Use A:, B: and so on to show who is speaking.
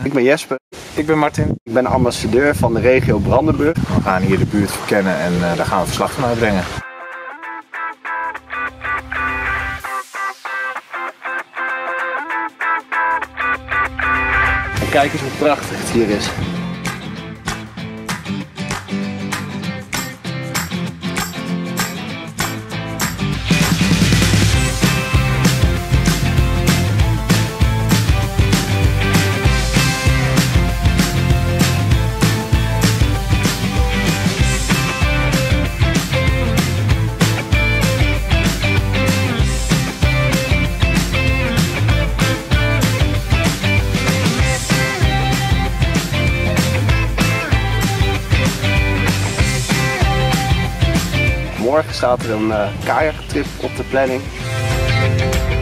A: Ik ben Jesper.
B: Ik ben Martin.
A: Ik ben ambassadeur van de regio Brandenburg.
B: We gaan hier de buurt verkennen en daar gaan we verslag van uitbrengen.
A: En kijk eens hoe prachtig het hier is. Morgen staat er een kajaktrip op de planning.